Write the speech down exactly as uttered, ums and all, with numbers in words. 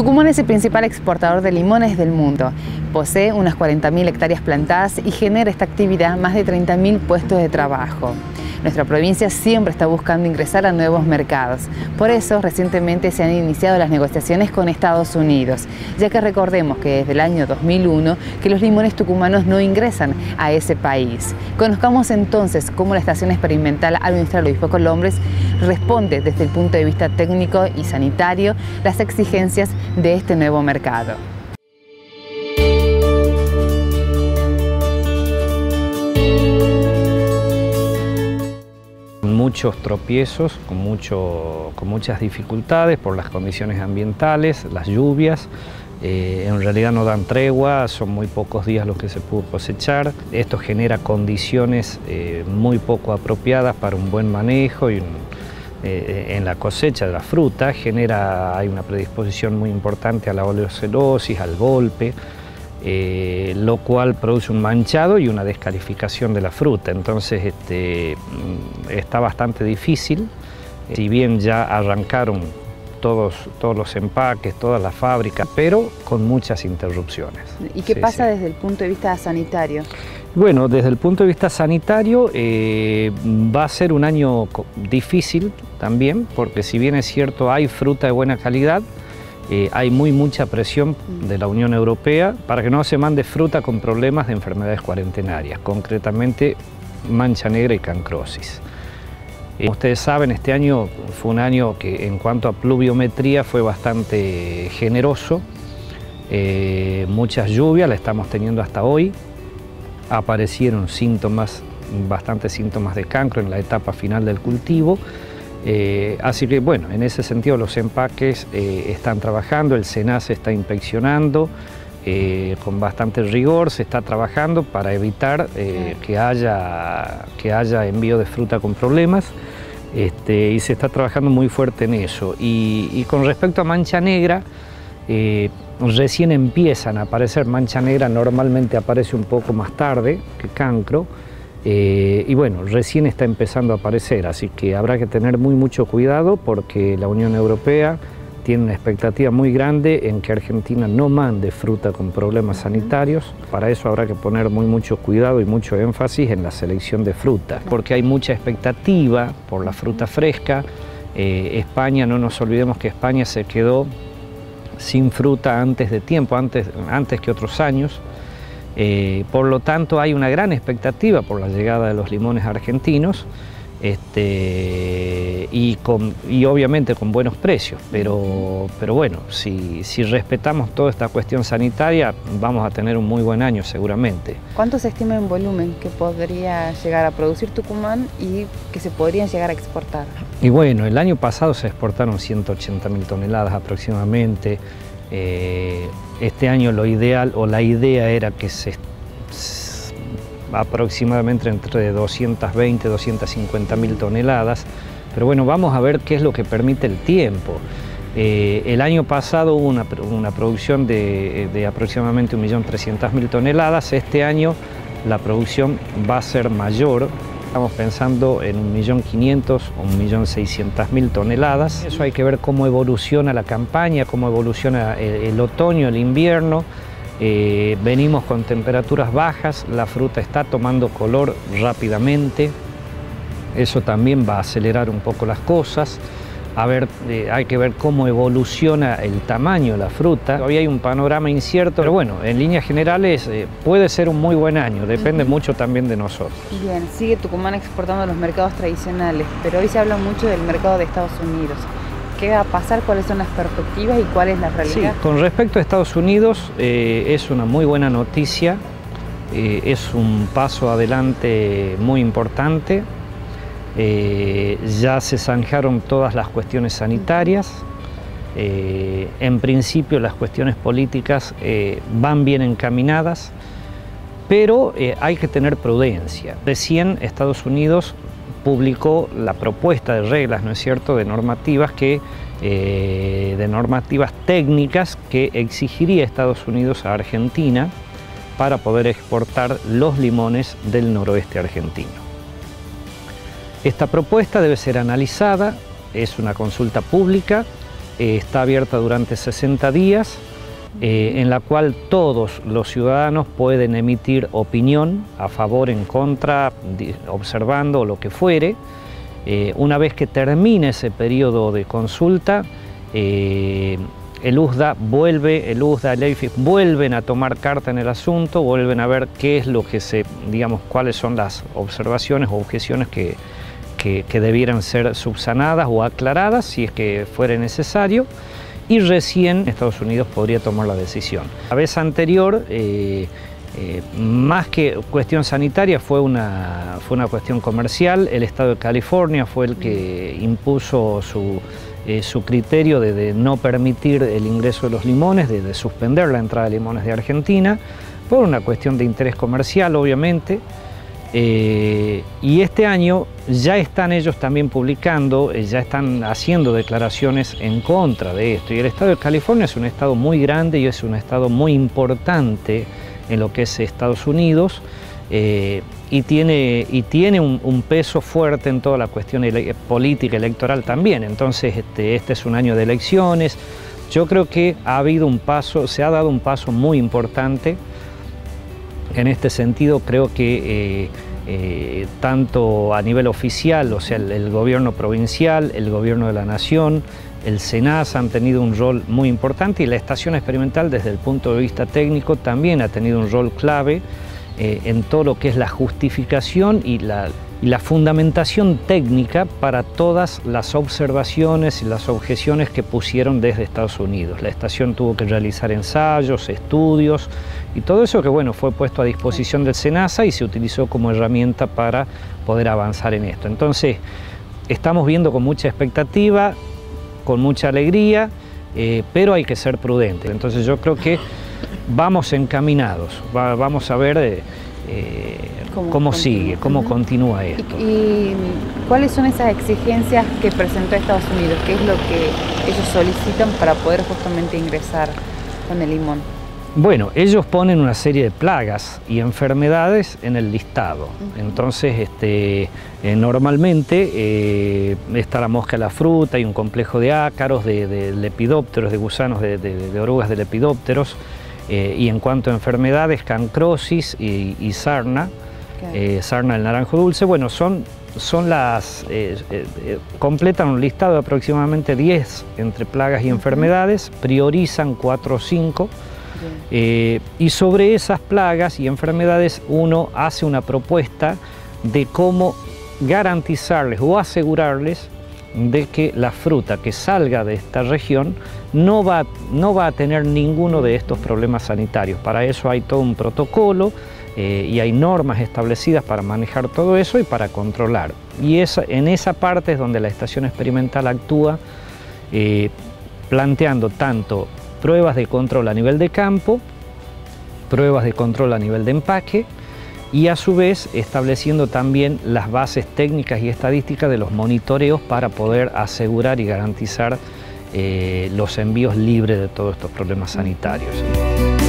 Tucumán es el principal exportador de limones del mundo. Posee unas cuarenta mil hectáreas plantadas y genera esta actividad más de treinta mil puestos de trabajo. Nuestra provincia siempre está buscando ingresar a nuevos mercados. Por eso, recientemente se han iniciado las negociaciones con Estados Unidos, ya que recordemos que desde el año dos mil uno que los limones tucumanos no ingresan a ese país. Conozcamos entonces cómo la Estación Experimental Aldo Industrial Obispo Colombres responde desde el punto de vista técnico y sanitario las exigencias de este nuevo mercado. Muchos tropiezos, con, mucho, con muchas dificultades por las condiciones ambientales, las lluvias, eh, en realidad no dan tregua, son muy pocos días los que se pudo cosechar. Esto genera condiciones eh, muy poco apropiadas para un buen manejo y un, eh, en la cosecha de la fruta. Genera, hay una predisposición muy importante a la oleocelosis, al golpe. Eh, lo cual produce un manchado y una descalificación de la fruta. Entonces este, está bastante difícil. Si bien ya arrancaron todos, todos los empaques, todas las fábricas, pero con muchas interrupciones. ¿Y qué sí, pasa sí. desde el punto de vista sanitario? Bueno, desde el punto de vista sanitario eh, va a ser un año difícil también, porque si bien es cierto hay fruta de buena calidad, Eh, hay muy mucha presión de la Unión Europea para que no se mande fruta con problemas de enfermedades cuarentenarias, concretamente mancha negra y cancrosis. Eh, como ustedes saben, este año fue un año que en cuanto a pluviometría fue bastante generoso, eh, muchas lluvias, la estamos teniendo hasta hoy, aparecieron síntomas, bastantes síntomas de cancro en la etapa final del cultivo. Eh, así que bueno, en ese sentido los empaques eh, están trabajando, el SENASA está inspeccionando eh, con bastante rigor, se está trabajando para evitar eh, que, haya, que haya envío de fruta con problemas este, y se está trabajando muy fuerte en eso. Y, y con respecto a mancha negra, eh, recién empiezan a aparecer. Mancha negra normalmente aparece un poco más tarde que cancro. Eh, y bueno, recién está empezando a aparecer, así que habrá que tener muy mucho cuidado porque la Unión Europea tiene una expectativa muy grande en que Argentina no mande fruta con problemas sanitarios. Para eso habrá que poner muy mucho cuidado y mucho énfasis en la selección de frutas, porque hay mucha expectativa por la fruta fresca. Eh, España, no nos olvidemos que España se quedó sin fruta antes de tiempo, antes, antes que otros años. Eh, por lo tanto, hay una gran expectativa por la llegada de los limones argentinos este, y, con, y obviamente con buenos precios, pero, pero bueno, si, si respetamos toda esta cuestión sanitaria, vamos a tener un muy buen año seguramente. ¿Cuánto se estima en volumen que podría llegar a producir Tucumán y que se podrían llegar a exportar? Y bueno, el año pasado se exportaron ciento ochenta mil toneladas aproximadamente. Eh, este año lo ideal o la idea era que se aproximadamente entre doscientas veinte y doscientas cincuenta mil toneladas, pero bueno, vamos a ver qué es lo que permite el tiempo. Eh, el año pasado hubo una, una producción de, de aproximadamente un millón trescientas mil toneladas, este año la producción va a ser mayor. Estamos pensando en un millón quinientos o un millón seiscientas mil toneladas. Eso hay que ver cómo evoluciona la campaña, cómo evoluciona el, el otoño, el invierno. Eh, venimos con temperaturas bajas, la fruta está tomando color rápidamente. Eso también va a acelerar un poco las cosas. A ver, eh, hay que ver cómo evoluciona el tamaño de la fruta. Todavía hay un panorama incierto, pero bueno, en líneas generales eh, puede ser un muy buen año, depende uh-huh. mucho también de nosotros. Bien, sigue Tucumán exportando a los mercados tradicionales, pero hoy se habla mucho del mercado de Estados Unidos. ¿Qué va a pasar? ¿Cuáles son las perspectivas y cuál es la realidad? Sí, con respecto a Estados Unidos, eh, es una muy buena noticia, eh, es un paso adelante muy importante. Eh, ya se zanjaron todas las cuestiones sanitarias, eh, en principio las cuestiones políticas eh, van bien encaminadas, pero eh, hay que tener prudencia. Recién Estados Unidos publicó la propuesta de reglas, ¿no es cierto?, de normativas, que, eh, de normativas técnicas que exigiría Estados Unidos a Argentina para poder exportar los limones del noroeste argentino. Esta propuesta debe ser analizada, es una consulta pública, eh, está abierta durante sesenta días, eh, en la cual todos los ciudadanos pueden emitir opinión a favor, en contra, observando lo que fuere. Eh, una vez que termine ese periodo de consulta, eh, el U S D A vuelve, el U S D A, el E I F I vuelven a tomar carta en el asunto, vuelven a ver qué es lo que se, digamos, cuáles son las observaciones o objeciones que, que, que debieran ser subsanadas o aclaradas, si es que fuera necesario, y recién Estados Unidos podría tomar la decisión. La vez anterior, eh, eh, más que cuestión sanitaria, fue una, fue una cuestión comercial. El Estado de California fue el que impuso su... Eh, su criterio de, de no permitir el ingreso de los limones, de, de suspender la entrada de limones de Argentina, por una cuestión de interés comercial, obviamente. Eh, y este año ya están ellos también publicando, eh, ya están haciendo declaraciones en contra de esto. Y el Estado de California es un estado muy grande y es un estado muy importante en lo que es Estados Unidos. Eh, y tiene, y tiene un, un peso fuerte en toda la cuestión ele política electoral también. Entonces este, este es un año de elecciones. Yo creo que ha habido un paso, se ha dado un paso muy importante en este sentido. Creo que eh, eh, tanto a nivel oficial, o sea, el, el gobierno provincial, el gobierno de la nación, el SENASA han tenido un rol muy importante, y la estación experimental desde el punto de vista técnico también ha tenido un rol clave Eh, en todo lo que es la justificación y la, y la fundamentación técnica para todas las observaciones y las objeciones que pusieron desde Estados Unidos. La estación tuvo que realizar ensayos, estudios y todo eso que bueno, fue puesto a disposición del SENASA y se utilizó como herramienta para poder avanzar en esto. Entonces, estamos viendo con mucha expectativa, con mucha alegría, eh, pero hay que ser prudentes. Entonces yo creo que vamos encaminados, Va, vamos a ver eh, eh, cómo, cómo sigue, cómo uh-huh. continúa esto. ¿Y, ¿Y cuáles son esas exigencias que presentó Estados Unidos? ¿Qué es lo que ellos solicitan para poder justamente ingresar con el limón? Bueno, ellos ponen una serie de plagas y enfermedades en el listado. Uh-huh. Entonces, este, eh, normalmente eh, está la mosca de la fruta y un complejo de ácaros, de, de lepidópteros, de gusanos, de, de, de orugas de lepidópteros. Eh, y en cuanto a enfermedades, cancrosis y, y sarna, okay. eh, sarna del naranjo dulce, bueno, son, son las, eh, eh, completan un listado de aproximadamente diez entre plagas y uh-huh. enfermedades, priorizan cuatro o cinco, eh, y sobre esas plagas y enfermedades uno hace una propuesta de cómo garantizarles o asegurarles de que la fruta que salga de esta región no va, no va a tener ninguno de estos problemas sanitarios. Para eso hay todo un protocolo eh, y hay normas establecidas para manejar todo eso y para controlar. Y esa, en esa parte es donde la estación experimental actúa, eh, planteando tanto pruebas de control a nivel de campo, pruebas de control a nivel de empaque, y a su vez estableciendo también las bases técnicas y estadísticas de los monitoreos para poder asegurar y garantizar eh, los envíos libres de todos estos problemas sanitarios.